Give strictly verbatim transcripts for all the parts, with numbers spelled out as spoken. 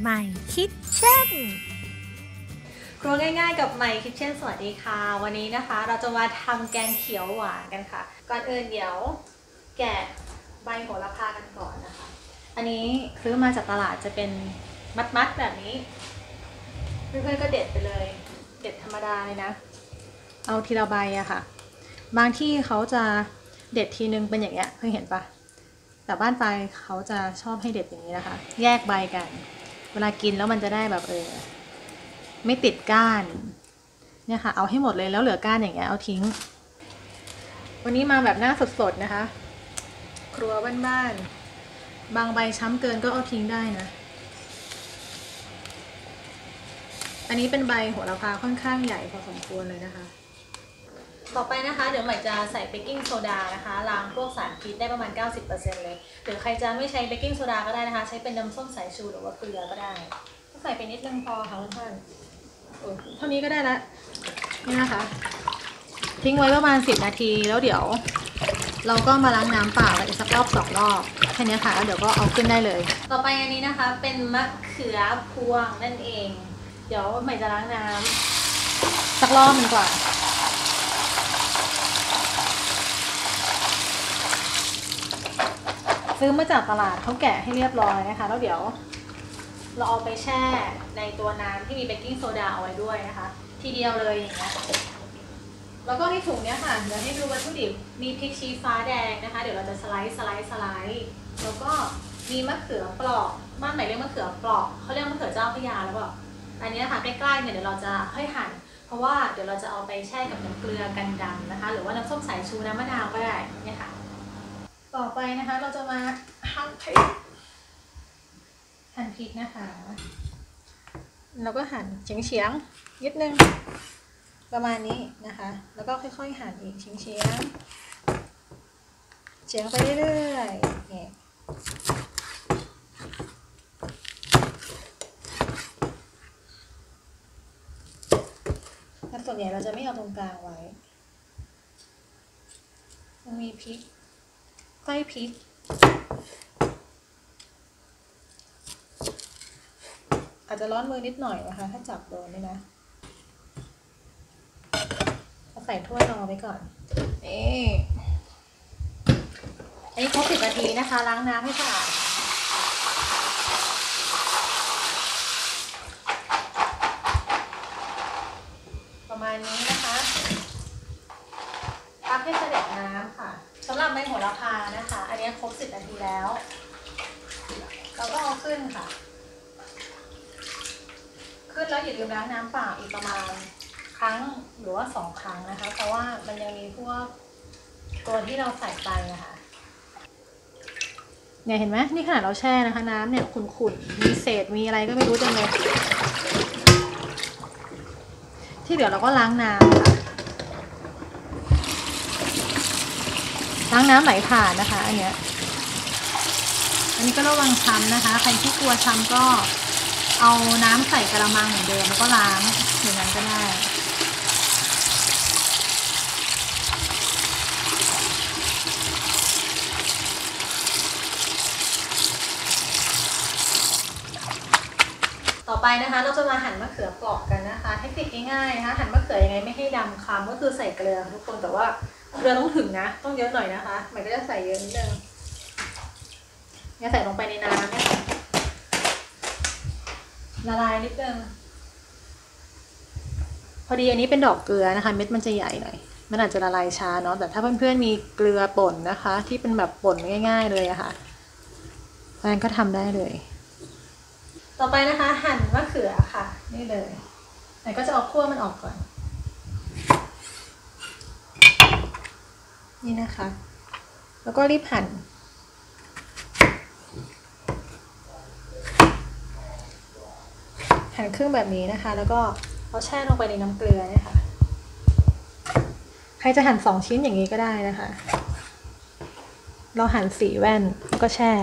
ใหม่คิทเช่นครัวง่ายๆกับใหม่คิทเช่นสวัสดีค่ะวันนี้นะคะเราจะมาทำแกงเขียวหวานกันค่ะก่อนอื่นเดี๋ยวแกะใบโหระพากันก่อนนะคะอันนี้ซื้อมาจากตลาดจะเป็นมัดๆแบบนี้เพื่อนๆก็เด็ดไปเลยเด็ดธรรมดาเลยนะเอาทีละใบอะค่ะบางที่เขาจะเด็ดทีนึงเป็นอย่างเงี้ยเคยเห็นปะแต่บ้านปลายเขาจะชอบให้เด็ดอย่างนี้นะคะแยกใบกันเวลากินแล้วมันจะได้แบบเออไม่ติดก้านเนี่ยค่ะเอาให้หมดเลยแล้วเหลือก้านอย่างเงี้ยเอาทิ้งวันนี้มาแบบหน้าสดๆนะคะครัวบ้านๆบางใบช้ำเกินก็เอาทิ้งได้นะอันนี้เป็นใบโหระพาค่อนข้างใหญ่พอสมควรเลยนะคะต่อไปนะคะเดี๋ยวใหม่จะใส่เบกกิ้งโซดานะคะล้างพวกสารพิษได้ประมาณ เก้าสิบเปอร์เซ็นต์ เลยหรือใครจะไม่ใช้เบกกิ้งโซดาก็ได้นะคะใช้เป็นน้ำส้มสายชูหรือว่าเกลือก็ได้ก็ใส่ไปนิดนึงพอค่ะเพื่อนๆเท่านี้ก็ได้ละนี่นะคะทิ้งไว้ประมาณสิบนาทีแล้วเดี๋ยวเราก็มาล้างน้ำเปล่าอีกสักรอบสองรอบแค่นี้ค่ะแล้วเดี๋ยวก็เอาขึ้นได้เลยต่อไปอันนี้นะคะเป็นมะเขือพวงนั่นเองเดี๋ยวใหม่จะล้างน้ำสักรอบนึงก่อนซื้อมาจากตลาดเขาแกะให้เรียบร้อยนะคะแล้วเดี๋ยวเราเอาไปแช่ในตัวน้ำที่มีเบกกิ้งโซดาเอาไว้ด้วยนะคะทีเดียวเลยอย่างเงี้ยแล้วก็ในถุงเนี้ยค่ะเดี๋ยวให้ดูวัตถุดิบมีพริกชี้ฟ้าแดงนะคะเดี๋ยวเราจะสไลด์สไลด์สไลด์แล้วก็มีมะเขือเปราะบ้านไหนเรียกมะเขือเปราะเขาเรียกมะเขือเจ้าพระยาแล้วเปล่าอันนี้นะคะใกล้ๆเนี่ยเดี๋ยวเราจะค่อยหั่นเพราะว่าเดี๋ยวเราจะเอาไปแช่กับน้ำเกลือกันดำนะคะหรือว่าน้ำส้มสายชูน้ำมะนาวก็ได้เนี่ยค่ะต่อไปนะคะเราจะมาหั่นพริกหั่นพริกนะคะแล้วก็หั่นเฉียงๆนิดนึงประมาณนี้นะคะแล้วก็ค่อยๆหั่นอีกเฉียงๆเฉียงไปเรื่อยๆเนี่ยแต่ส่วนใหญ่เราจะไม่เอาตรงกลางไว้มันมีพริกใกล้พริกอาจจะร้อนมือนิดหน่อยนะคะถ้าจับโดนนี่นะเอาใส่ถ้วยรอไว้ก่อนนี่อันนี้ครบสิบนาทีนะคะล้างน้ำให้สะอาดประมาณนี้นะคะพักให้เสด็จน้ำค่ะสำหรับใบโหระพานะคะอันนี้ครบสิบนาทีแล้วเราก็เอาขึ้นค่ะขึ้นแล้วอย่าลืมล้างน้ำเปล่าอีกประมาณครั้งหรือว่าสองครั้งนะคะเพราะว่ามันยังมีพวกตัวที่เราใส่ไปนะคะเนี่ยเห็นไหมนี่ขนาดเราแช่นะคะน้ำเนี่ยขุ่นๆมีเศษมีอะไรก็ไม่รู้จังเลยที่เดี๋ยวเราก็ล้างน้ำค่ะล้างน้ำไหลผ่านนะคะอันเนี้ยอันนี้ก็ระวังช้ำนะคะใครที่กลัวช้ำก็เอาน้ำใส่กระมังเหมือนเดิมแล้วก็ล้างอย่างนั้นก็ได้ต่อไปนะคะเราจะมาหั่นมะเขือเปราะกันนะคะเทคนิคง่ายๆนะคะหั่นมะเขือยังไงไม่ให้ดำคล้ำก็คือใส่เกลือทุกคนแต่ว่าเกลือต้องถึงนะต้องเยอะหน่อยนะคะมันก็จะใส่เยอะนิดนึงเนี่ยใส่ลงไปในน้ำเนี่ยละลายนิดนึงพอดีอันนี้เป็นดอกเกลือนะคะเม็ดมันจะใหญ่หน่อยมันอาจจะละลายช้าเนาะแต่ถ้าเพื่อนๆมีเกลือป่นนะคะที่เป็นแบบป่นง่ายๆเลยอะค่ะแฟนก็ทำได้เลยต่อไปนะคะหั่นมะเขือค่ะนี่เลยแต่ก็จะเอาขั้วมันออกก่อนนี่นะคะแล้วก็รีบหั่นหั่นครึ่งแบบนี้นะคะแล้วก็เอาแช่ลงไปในน้ำเกลือนะคะใครจะหั่นสองชิ้นอย่างนี้ก็ได้นะคะเราหั่นสี่แว่นแล้วก็แช่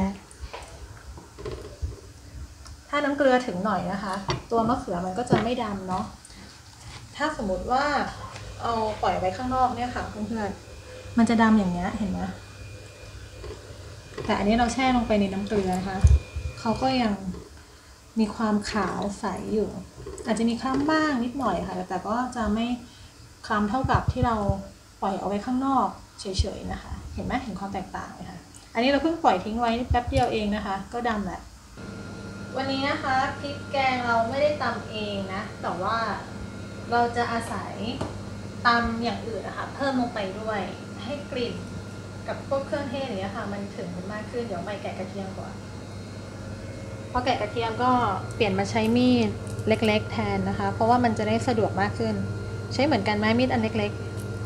ถ้าน้ำเกลือถึงหน่อยนะคะตัวมะเขือมันก็จะไม่ดำเนาะถ้าสมมติว่าเอาปล่อยไว้ข้างนอกเนี่ยค่ะเพื่อนๆมันจะดำอย่างเงี้ยเห็นไหมแต่อันนี้เราแช่ลงไปในน้ำเกลือนะคะเขาก็ยังมีความขาวใสอยู่อาจจะมีคล้ำบ้างนิดหน่อยค่ะแต่ก็จะไม่คล้ำเท่ากับที่เราปล่อยเอาไว้ข้างนอกเฉยๆนะคะเห็นไหมเห็นความแตกต่างไหมคะอันนี้เราเพิ่งปล่อยทิ้งไว้แป๊บเดียวเองนะคะก็ดำแหละวันนี้นะคะพริกแกงเราไม่ได้ตำเองนะแต่ว่าเราจะอาศัยตำอย่างอื่นนะคะเพิ่มลงไปด้วยให้กลิ่นกับพวกเครื่องเทศอย่างเงี้ยค่ะมันถึงมันมากขึ้นเดี๋ยวใหม่แกะกระเทียมก่อนพอแกะกระเทียมก็เปลี่ยนมาใช้มีดเล็กๆแทนนะคะเพราะว่ามันจะได้สะดวกมากขึ้นใช้เหมือนกันไหมมีดอันเล็ก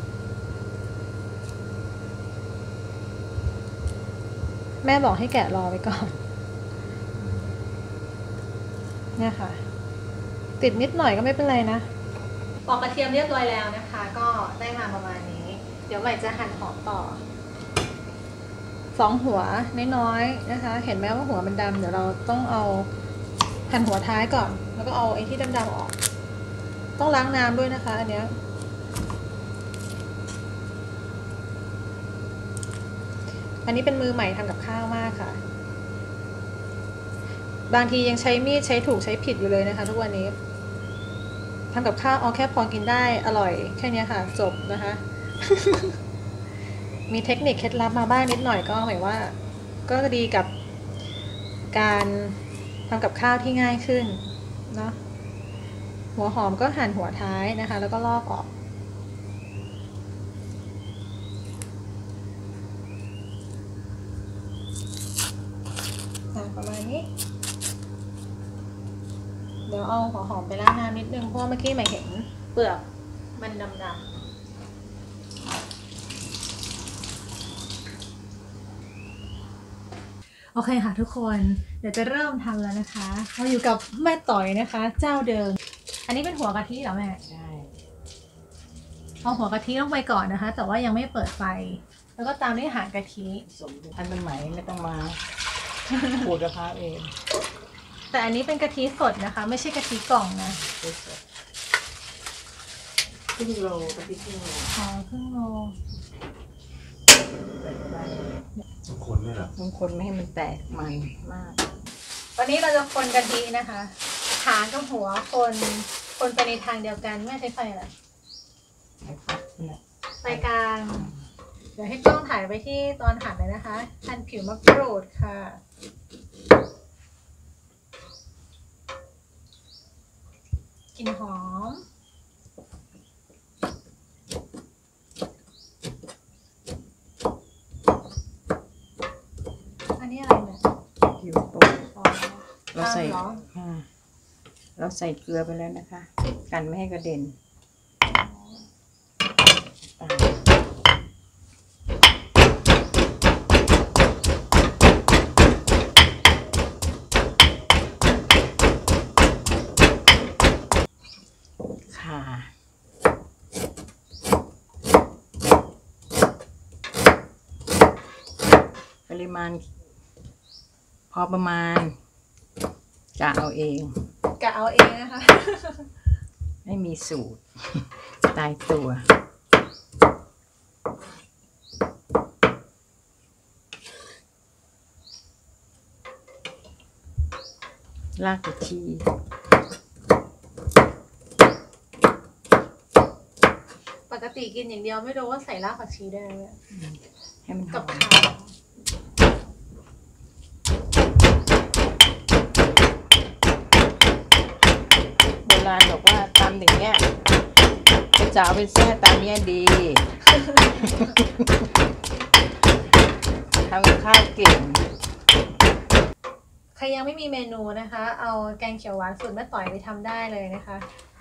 ๆแม่บอกให้แกะรอไว้ก่อนเนี่ยค่ะติดนิดหน่อยก็ไม่เป็นไรนะปอกกระเทียมเรียบร้อยแล้วนะคะก็ได้มาประมาณนี้เดี๋ยวใหม่จะหั่นหอมต่อสองหัวน้อยๆนะคะเห็นไหมว่าหัวมันดำเดี๋ยวเราต้องเอาหั่นหัวท้ายก่อนแล้วก็เอาไอ้ที่ดำๆออกต้องล้างน้ำด้วยนะคะอันเนี้ยอันนี้เป็นมือใหม่ทำกับข้าวมากค่ะบางทียังใช้มีดใช้ถูกใช้ผิดอยู่เลยนะคะทุกวันนี้ทำกับข้าวเอาแค่พอกินได้อร่อยแค่นี้ค่ะจบนะคะ มีเทคนิคเคล็ดลับมาบ้างนิดหน่อยก็หมายว่าก็ดีกับการทำกับข้าวที่ง่ายขึ้นเนาะหัวหอมก็หั่นหัวท้ายนะคะแล้วก็ลอกออกประมาณนี้เดี๋ยวเอาหัวหอมไปล้างน้ำนิดนึงเพราะเมื่อกี้ใหม่เห็นเปลือกมันดำๆโอเคค่ะทุกคนเดี๋ยวจะเริ่มทำแล้วนะคะเราอยู่กับแม่ต่อยนะคะเจ้าเดิมอันนี้เป็นหัวกะทิเหรอแม่ใช่เอาหัวกะทิลงไปก่อนนะคะแต่ว่ายังไม่เปิดไฟแล้วก็ตามด้วยหางกะทิสมทันสมัยไม่ต้องมาขูดมะพร้าวเองแต่อันนี้เป็นกะทิสดนะคะไม่ใช่กะทิกล่องนะครึ่งโลกะทิครึ่งโลอ๋อครึ่งโลต้องคนด้วยเหรอต้องคนไม่ให้มันแตกมันมากวันนี้เราจะคนกะทินะคะหางกับหัวคนคนไปในทางเดียวกันไม่ใช้ไฟอะไรไฟกลางเดี๋ยวให้กล้องถ่ายไปที่ตอนหั่นเลยนะคะหั่นผิวมะกรูดค่ะกลิ่นหอมอันนี้อะไรเนี่ยผิวโตเราใส่เราใส่เกลือไปแล้วนะคะกันไม่ให้กระเด็นค่ะปริมาณพอประมาณกะเอาเองกะเอาเองนะคะไม่มีสูตรตายตัวรากผักชีปกติกินอย่างเดียวไม่รู้ว่าใส่รากผักชีได้ไหมให้มันกับข้าวโบราณบอกว่าตำอย่างเงี้ยเป็นสาวเป็นแซ่ตำเนี้ยดีทำกับข้าวเก่งใครยังไม่มีเมนูนะคะเอาแกงเขียวหวานสูตรแม่ต่อยไปทำได้เลยนะคะ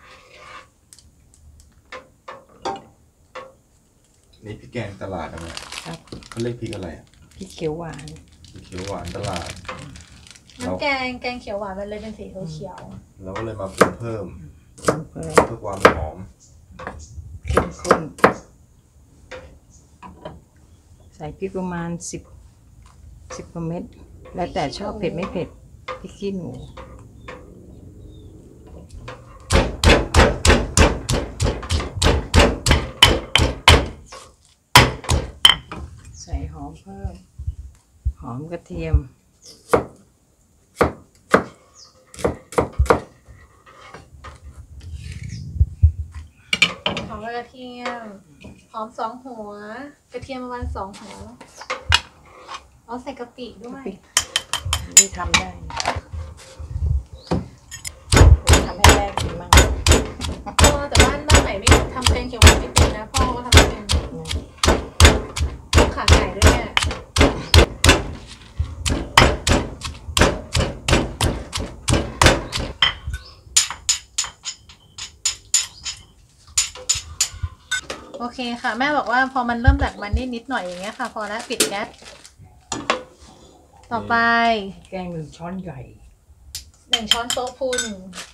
นี่พริกแกงตลาดนะแม่ครับเขาเรียกพริกอะไรอ่ะพริกเขียวหวานพริกเขียวหวานตลาดน้ำแกงแกงเขียวหวานมันเลยเป็นสีเขียวเราก็เลยมาปรุงเพิ่มเพื่อความหอมเข้มข้นใส่พริกประมาณสิบสิบเม็ดแล้วแต่ชอบเผ็ดไม่เผ็ดพริกขี้หนูใส่หอมเพิ่มหอมกระเทียมทียมหอมสองหัวกระเทียมประมาณสองหัวเอาใส่กะปิด้วยนี่ทำได้ทำให้แม่กินมั่งเออแต่บ้านบ้านไหนไม่ทำแกงเขียวหวานไม่เป็นนะพ่อก็ทำไม่เป็นขาไก่ด้วยเนี่ยโอเคค่ะแม่บอกว่าพอมันเริ่มแตกมันนิดนิดหน่อยอย่างเงี้ยค่ะพอแล้วปิดแก๊สต่อไปแกงหนึ่งช้อนใหญ่หนึ่งช้อนโต๊ะพูน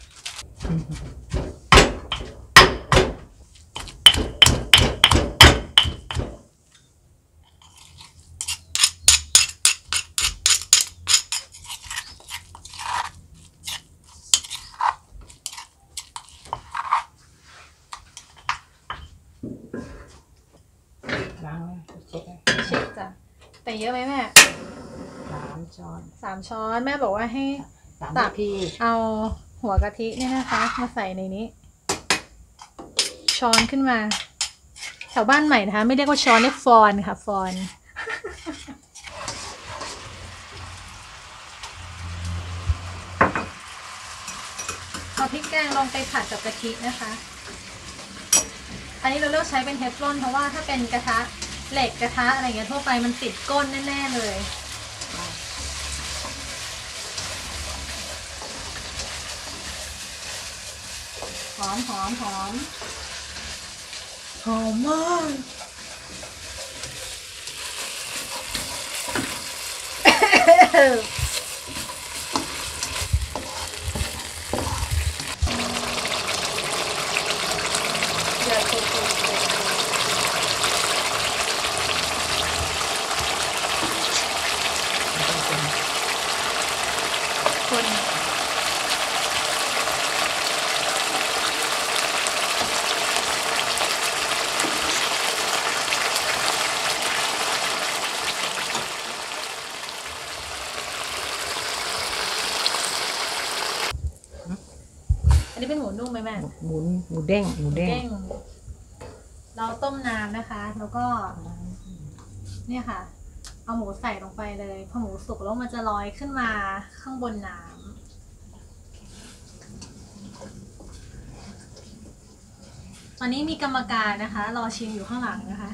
ล้างแล้วเช็ดแล้วเช็คจ้ะแต่เยอะไหมแม่สามช้อนสามช้อนแม่บอกว่าให้สามตันาก ทีเอาหัวกะทิเนี่ยนะคะมาใส่ในนี้ ช้อนขึ้นมาแถวบ้านใหม่นะคะไม่เรียกว่าช้อนเรียกฟอนค่ะฟอนเอาพริกแกงลงไปผัดกับกะทินะคะอันนี้เราเลือกใช้เป็นเทฟลอนเพราะว่าถ้าเป็นกระทะเหล็กกระทะอะไรเงี้ยทั่วไปมันติดก้นแน่ๆเลยหอมหอมหอมหอมมากเดือดปุดๆคน อันนี้เป็นหมูนุ่มไหมแม่หมูหมูเด้งหมูเด้งเด้งเราต้มน้ำนะคะ แล้วก็เนี่ยค่ะ เอาหมูใส่ลงไปเลยพอหมูสุกแล้วมันจะลอยขึ้นมาข้างบนน้ำตอนนี้มีกรรมการนะคะ รอชิมอยู่ข้างหลังนะคะ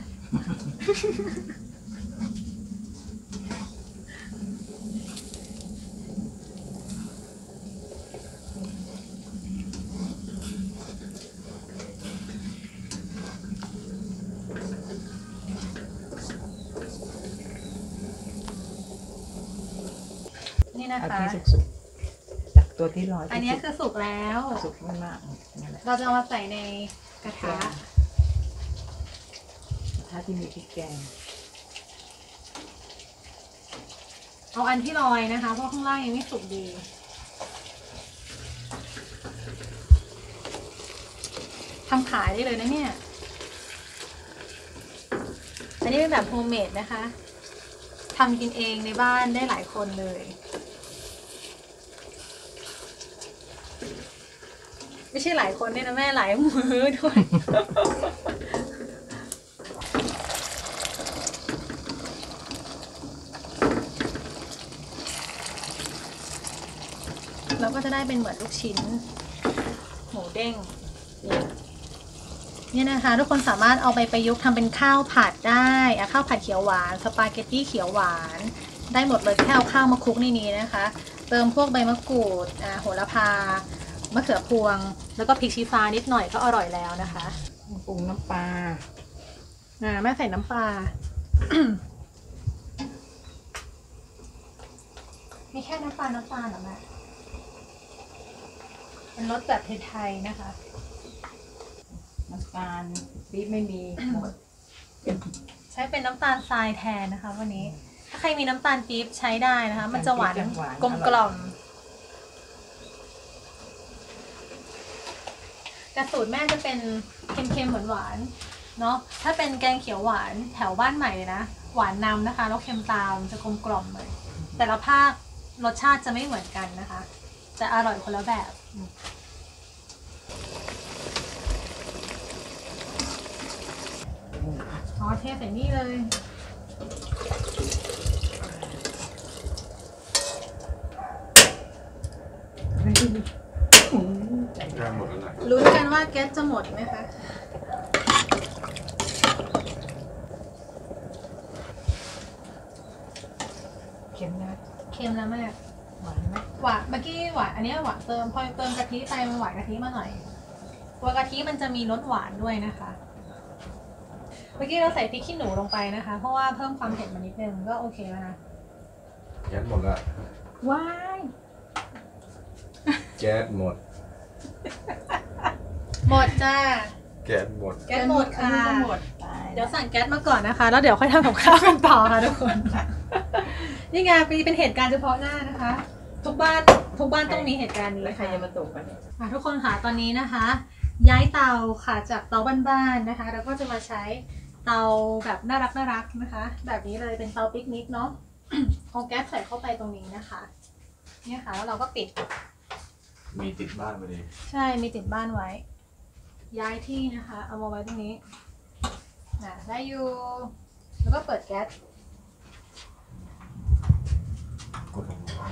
นี่นะเอาคะที่สุกๆจากตัวที่ลอยอันนี้คือสุกแล้วสุกไม่มากนั่นแหละเราจะเอามาใส่ในกระทะถ้าที่มีพริกแกงเอาอันที่ลอยนะคะ เพราะข้างล่างยังไม่สุกดี ทำขายได้เลยนะเนี่ย อันนี้เป็นแบบโฮมเมดนะคะ ทำกินเองในบ้านได้หลายคนเลย ไม่ใช่หลายคนด้วยนะแม่หลายมือด้วย เราก็จะได้เป็นเหมือนลูกชิ้น หมูเด้งเนี่ยนะคะ ทุกคนสามารถเอาไปประยุกต์ทำเป็นข้าวผัดได้อะข้าวผัดเขียวหวานสปาเกตตี้เขียวหวานได้หมดเลยแค่เอาข้าวมาคลุกในนี้นะคะ เติมพวกใบมะกรูดอ่าโหระพามะเขือพวงแล้วก็พริกชี้ฟ้านิดหน่อยก็อร่อยแล้วนะคะปรุงน้ำปลาอ่าแม่ใส่น้ำปลา มีแค่น้ำปลาน้ำตาลเหรอแม่เป็นรสแบบไทยๆนะคะน้ำตาลปี๊บไม่มีหมดใช้เป็นน้ำตาลทรายแทนนะคะ วันนี้ ถ้าใครมีน้ำตาลปี๊บใช้ได้นะคะ มันจะหวานกลมกล่อมแต่สูตรแม่จะเป็นเค็มๆหวานๆเนาะถ้าเป็นแกงเขียวหวานแถวบ้านใหม่เลยนะหวานนำนะคะแล้วเค็มตามจะกลมกล่อมเลยแต่ละภาครสชาติจะไม่เหมือนกันนะคะจะอร่อยคนละแบบเทใส่นี่เลยใกล้หมดแล้วแหละลุ้นกันว่าแก๊สจะหมดไหมคะเค็มนะเค็มแล้วแม่หวานไหมหวานเมื่อกี้หวานอันนี้หวานเติมพอเติมกะทิไปมันหวานกะทิมาหน่อยตัวกะทิมันจะมีรสหวานด้วยนะคะเมื่อกี้เราใส่พริกขี้หนูลงไปนะคะเพราะว่าเพิ่มความเผ็ดมานิดนึงก็โอเคแล้วนะแก๊สหมดละว้ายแก๊สหมดหมดจ้าแก๊สหมดแก๊สหมดค่ะก็หมดตายเดี๋ยวสั่งแก๊สมาก่อนนะคะแล้วเดี๋ยวค่อยทำกับข้าวกันต่อค่ะทุกคน นี่ไงเป็นเหตุการณ์เฉพาะหน้านะคะ ทุกบ้านทุกบ้านต้องมีเหตุการณ์นี้แล้วใครค่ะจะมาตกกันเนี่ยอ่ะทุกคนค่ะตอนนี้นะคะ ย้ายเตาค่ะจากเตาบ้านๆนะคะแล้วก็จะมาใช้เตาแบบน่ารักน่ารักนะคะ แบบนี้เลยเป็นเตาปิกนิกเนาะ เอาแก๊สใส่เข้าไปตรงนี้นะคะเนี่ยค่ะแล้วเราก็ปิดมีติดบ้านไปเลยใช่มีติดบ้านไว้ ย้ายที่นะคะ เอามาไว้ตรงนี้นะได้อยู่แล้วก็เปิดแก๊สกดลงมา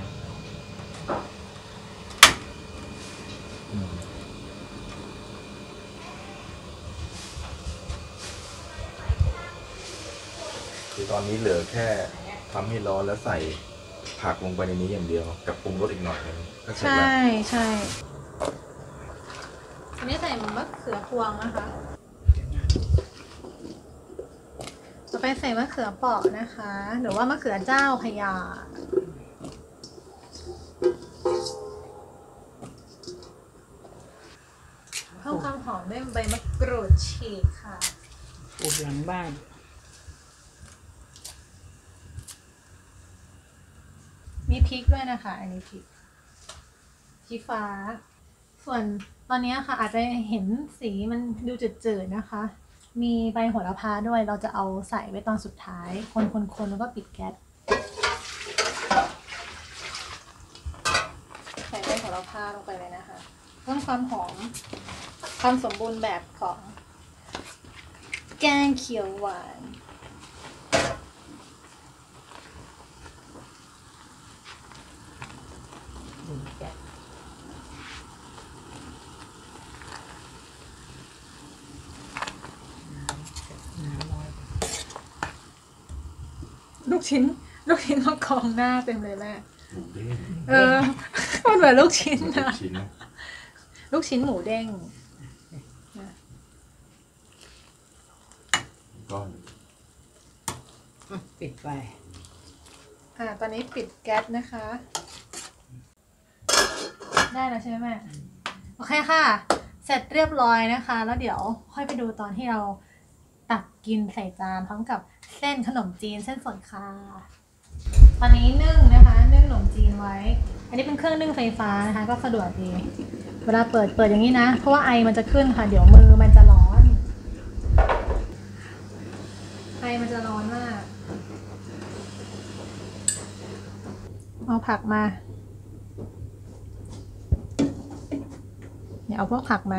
อืมคือตอนนี้เหลือแค่ทำให้ร้อนแล้วใส่ผักลงไปในนี้อย่างเดียวกับปรุงรสอีกหน่อยนึงก็เสร็จใช่แล้วใช่อันนี้ใส่มะเขือพวงนะคะต่อไปใส่มะเขือเปราะนะคะ หรือว่ามะเขือเจ้าพญาเพิ่มความหอมด้วยใบมะกรูดฉีกค่ะปลูกหลังบ้านมีพริกด้วยนะคะ อันนี้พริกพริกฟ้า ส่วนตอนนี้ค่ะอาจจะเห็นสีมันดูจืดๆนะคะ มีใบโหระพาด้วยเราจะเอาใส่ไว้ตอนสุดท้าย คนๆๆแล้วก็ปิดแก๊สใส่ใบโหระพาลงไปเลยนะคะเพิ่มความหอมความสมบูรณ์แบบของแกงเขียวหวานลูกชิ้น ลูกชิ้นมากองหน้าเต็มเลยแม่หมูเด้งเออ มันเหมือนลูกชิ้นลูนะกชิ้นนะลูกชิ้นหมูเด้งก้อนปิดไฟอ่า ตอนนี้ปิดแก๊สนะคะ ได้แล้วใช่ไหมแม่ โอเคค่ะ เสร็จเรียบร้อยนะคะ แล้วเดี๋ยวค่อยไปดูตอนที่เราตักกินใส่จานพร้อมกับเส้นขนมจีนเส้นสดค่ะ ตอนนี้นึ่งนะคะนึ่งขนมจีนไว้ อันนี้เป็นเครื่องนึ่งไฟฟ้านะคะ ก็สะดวกดี เวลาเปิดเปิดอย่างนี้นะ เพราะว่าไอมันจะขึ้นค่ะ เดี๋ยวมือมันจะร้อน ไอมันจะร้อนมาก เอาผักมาเนี่ยเอาพวกผักมา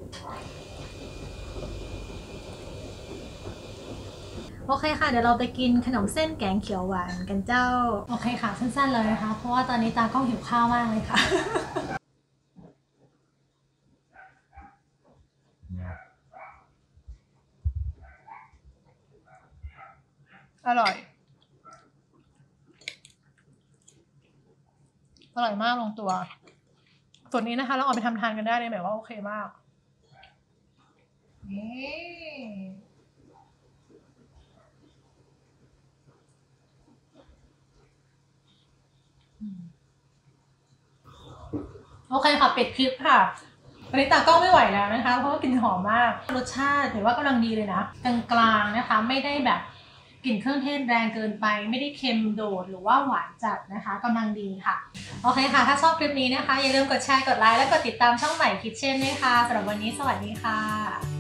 โอเคค่ะ เดี๋ยวเราไปกินขนมเส้นแกงเขียวหวานกันเจ้า โอเคค่ะสั้นๆเลยนะคะ เพราะว่าตอนนี้ตากล้องหิวข้าวมากเลยค่ะ อร่อย อร่อยมากลงตัว ส่วนนี้นะคะเราเอาไปทำทานกันได้เลยแบบว่าโอเคมาก นี่โอเคค่ะปิดคลิปค่ะวันนี้ตากล้องไม่ไหวแล้วนะคะเพราะว่ากลิ่นหอมมากรสชาติถือว่ากำลังดีเลยนะกลางๆนะคะไม่ได้แบบกลิ่นเครื่องเทศแรงเกินไปไม่ได้เค็มโดดหรือว่าหวานจัดนะคะกำลังดีค่ะโอเคค่ะถ้าชอบคลิปนี้นะคะอย่าลืมกดแชร์กดไลค์และกดติดตามช่องใหม่คิทเช่นด้วยค่ะสำหรับวันนี้สวัสดีค่ะ